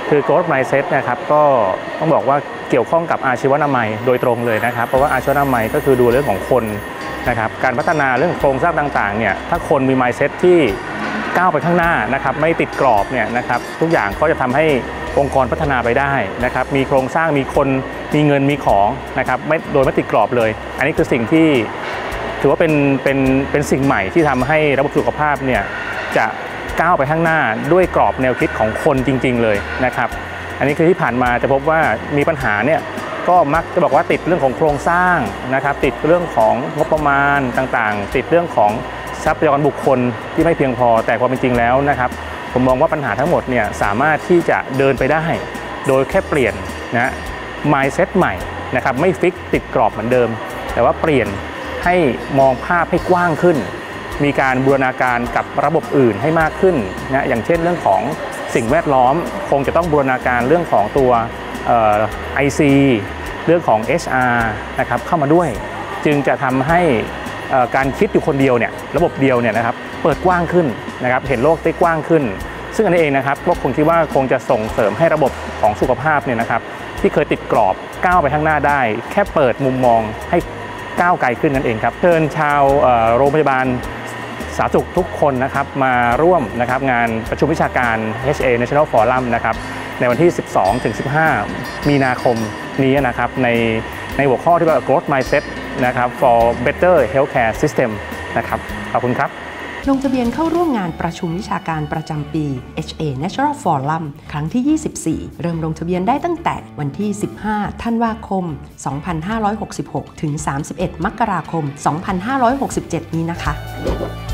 คือ Growth Mindset นะครับก็ต้องบอกว่าเกี่ยวข้องกับอาชีวนามัยโดยตรงเลยนะครับเพราะว่าอาชีวนามัยก็คือดูเรื่องของคนนะครับการพัฒนาเรื่องโครงสร้างต่างๆเนี่ยถ้าคนมี Mindset ที่ก้าวไปข้างหน้านะครับไม่ติดกรอบเนี่ยนะครับทุกอย่างก็จะทำให้องค์กรพัฒนาไปได้นะครับมีโครงสร้างมีคนมีเงินมีของนะครับโดยไม่ติดกรอบเลยอันนี้คือสิ่งที่ถือว่าเป็นสิ่งใหม่ที่ทำให้ระบบสุขภาพเนี่ยจะก้าวไปข้างหน้าด้วยกรอบแนวคิดของคนจริงๆเลยนะครับอันนี้คือที่ผ่านมาจะพบว่ามีปัญหาเนี่ยก็มักจะบอกว่าติดเรื่องของโครงสร้างนะครับติดเรื่องของงบประมาณต่างๆติดเรื่องของทรัพยากรบุคคลที่ไม่เพียงพอแต่ความเป็นจริงแล้วนะครับผมมองว่าปัญหาทั้งหมดเนี่ยสามารถที่จะเดินไปได้โดยแค่เปลี่ยนนะ mindset ใหม่นะครับไม่ฟิกติดกรอบเหมือนเดิมแต่ว่าเปลี่ยนให้มองภาพให้กว้างขึ้นมีการบูรณาการกับระบบอื่นให้มากขึ้นนะอย่างเช่นเรื่องของสิ่งแวดล้อมคงจะต้องบูรณาการเรื่องของตัวIC เรื่องของ HR นะครับเข้ามาด้วยจึงจะทำให้การคิดอยู่คนเดียวเนี่ยระบบเดียวเนี่ยนะครับเปิดกว้างขึ้นนะครับเห็นโลกได้กว้างขึ้นซึ่งอันนี้เองนะครับก็คงคิดว่าคงจะส่งเสริมให้ระบบของสุขภาพเนี่ยนะครับที่เคยติดกรอบก้าวไปข้างหน้าได้แค่เปิดมุมมองให้ก้าวไกลขึ้นนั่นเองครับเชิญชาวโรงพยาบาลสาธารณสุขทุกคนนะครับมาร่วมนะครับงานประชุมวิชาการ HA National Forum นะครับในวันที่ 12-15 มีนาคมนี้นะครับในหัวข้อที่ว่า Growth Mindset นะครับ for Better Healthcare System นะครับขอบคุณครับลงทะเบียนเข้าร่วมงานประชุมวิชาการประจำปี HA National Forum ครั้งที่ 24 เริ่มลงทะเบียนได้ตั้งแต่วันที่ 15 ธันวาคม 2566 ถึง 31 มกราคม 2567 นี้นะคะ